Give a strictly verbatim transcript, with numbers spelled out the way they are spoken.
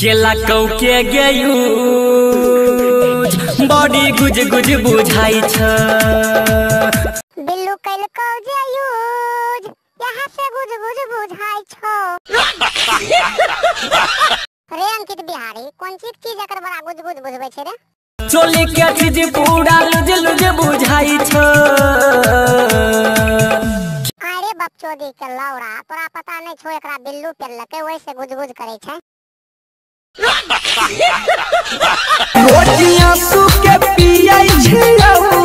केला कौ के गयू बॉडी गुज गुज बुझाई छ बिल्लू कैल कौ गयू यहाँ से गुज गुज बुझाई छ। रे अंकित बिहारी कौन चीज चीज एकर बड़ा गुज गुज बुझबै छै रे। चोली के चीज पूरा लुज लुज बुझाई छ। अरे बकचोदी के लौड़ा तोरा पता नहीं छो एकरा बिल्लू पेलकै वैसे गुज गुज करे छै। रोटियां सूखे पियै छै।